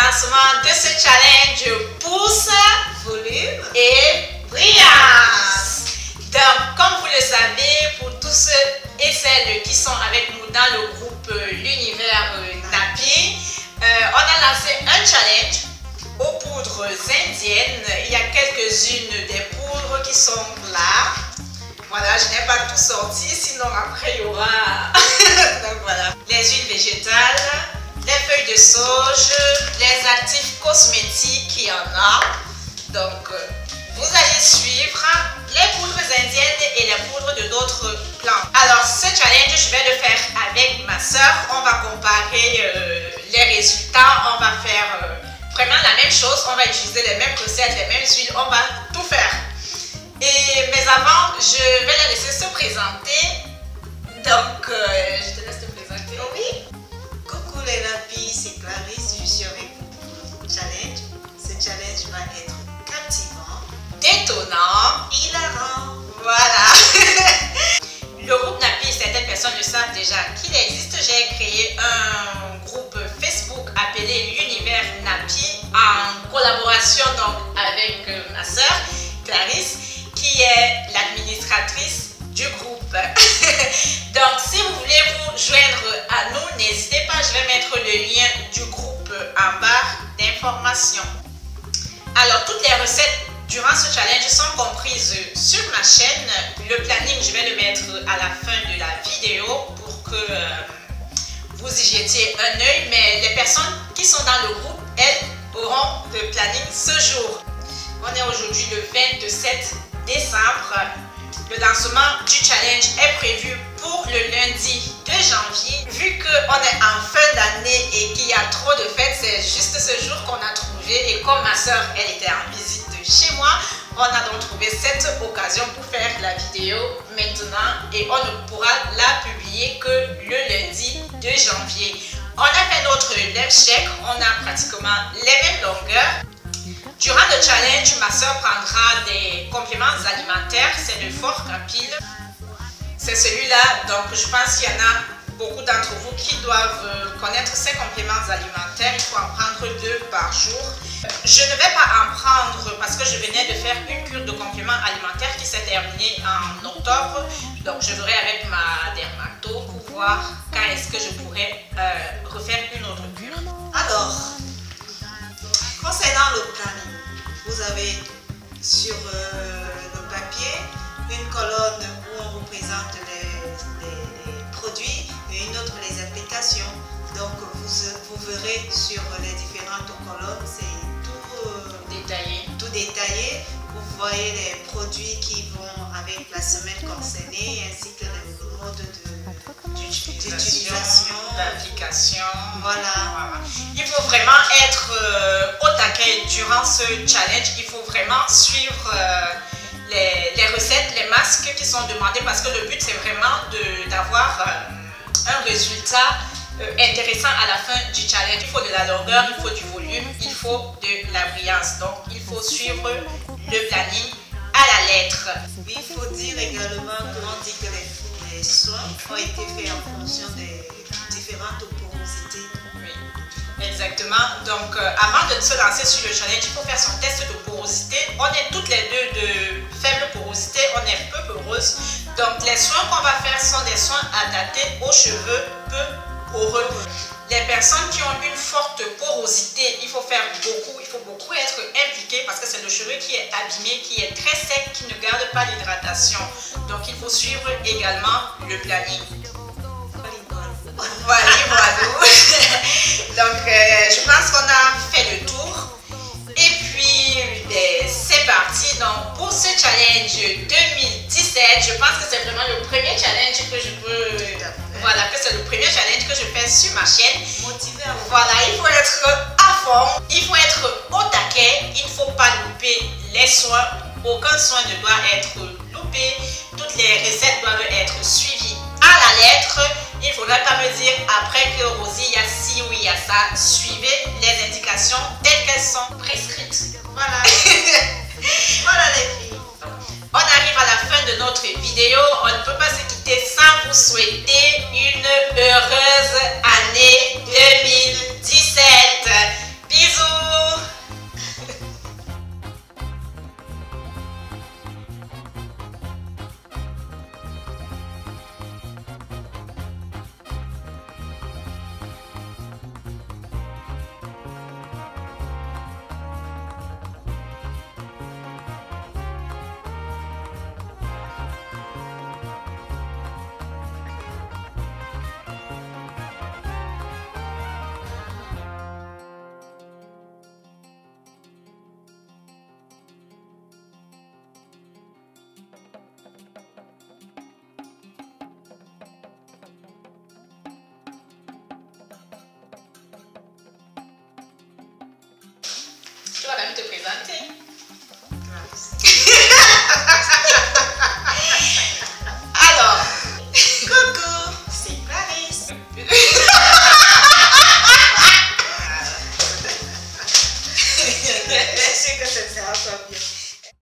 lancement de ce challenge pousse, volume et brillance. Donc, comme vous le savez, pour tous ceux et celles qui sont avec nous dans le groupe L'Univers Napi, on a lancé un challenge aux poudres indiennes. Il y a quelques-unes des poudres qui sont là. Voilà, je n'ai pas tout sorti, sinon après il y aura donc voilà, les huiles végétales, les feuilles de sauge, les actifs cosmétiques, il y en a. Donc vous allez suivre les poudres indiennes et les poudres de d'autres plantes. Alors ce challenge, je vais le faire avec ma soeur. On va comparer les résultats. On va faire vraiment la même chose. On va utiliser les mêmes recettes, les mêmes huiles. On va tout faire. Mais avant, je vais la laisser se présenter. Donc, je te laisse te présenter. Oui. Coucou les Napis, c'est Clarisse. Je suis avec vous pour le challenge. Ce challenge va être captivant, détonnant, hilarant. Voilà. Le groupe Napi, certaines personnes le savent déjà qu'il existe. J'ai créé un groupe Facebook appelé L'Univers Napi en collaboration donc avec ma soeur Clarisse, qui est l'administratrice du groupe. Donc, si vous voulez vous joindre à nous, n'hésitez pas, je vais mettre le lien du groupe en barre d'informations. Alors, toutes les recettes durant ce challenge sont comprises sur ma chaîne. Le planning, je vais le mettre à la fin de la vidéo pour que vous y jetiez un œil. Mais les personnes qui sont dans le groupe, elles auront le planning ce jour. On est aujourd'hui le 27 décembre. Le lancement du challenge est prévu pour le lundi 2 janvier. Vu qu'on est en fin d'année et qu'il y a trop de fêtes, c'est juste ce jour qu'on a trouvé. Et comme ma soeur, elle était en visite chez moi, on a donc trouvé cette occasion pour faire la vidéo maintenant. Et on ne pourra la publier que le lundi 2 janvier. On a fait notre lèvre check, on a pratiquement les mêmes longueurs. Durant le challenge, ma soeur prendra des compléments alimentaires. C'est le Fork à pile. C'est celui-là. Donc, je pense qu'il y en a beaucoup d'entre vous qui doivent connaître ces compléments alimentaires. Il faut en prendre 2 par jour. Je ne vais pas en prendre parce que je venais de faire une cure de compléments alimentaires qui s'est terminée en octobre. Donc, je verrai avec ma dermato pour voir quand est-ce que je pourrais refaire une autre cure. Alors, concernant le planning, vous avez sur le papier une colonne où on vous présente les produits et une autre les applications. Donc vous verrez sur les différentes colonnes, c'est tout détaillé. Vous voyez les produits qui vont avec la semaine concernée ainsi que le mode d'utilisation, d'application. Voilà. Il faut vraiment être au taquet durant ce challenge. Il faut vraiment suivre les recettes, les masques qui sont demandés parce que le but c'est vraiment d'avoir un résultat intéressant à la fin du challenge. Il faut de la longueur, il faut du volume, il faut de la brillance. Donc il faut suivre le planning à la lettre. Oui, il faut dire également qu'on dit que les soins ont été faits en fonction des différentes porosités. Oui, exactement. Donc avant de se lancer sur le challenge, il faut faire son test de porosité. On est toutes les deux de faible porosité, on est peu poreuses. Donc les soins qu'on va faire sont des soins adaptés aux cheveux peu poreux. Les personnes qui ont une forte porosité, il faut faire beaucoup, il faut beaucoup être impliqué parce que c'est le cheveu qui est abîmé, qui est très sec, qui ne garde pas l'hydratation. Donc il faut suivre également le planning. Voilà, donc je pense qu'on a fait le tour. Et puis c'est parti. Donc pour ce challenge 2017, je pense que c'est vraiment le premier challenge que je peux. Voilà, que c'est le premier challenge que je fais sur ma chaîne. Motivé. Voilà, il faut être à fond, il faut être au taquet, il ne faut pas louper les soins. Aucun soin ne doit être loupé. Toutes les recettes doivent être suivies à la lettre. Il ne faudra pas me dire après que Rosie, il y a ci ou il y a ça. Suivez les indications telles qu'elles sont prescrites. Voilà. Voilà les filles. On arrive à la fin de notre vidéo. On ne peut pas se quitter sans vous souhaiter une heureuse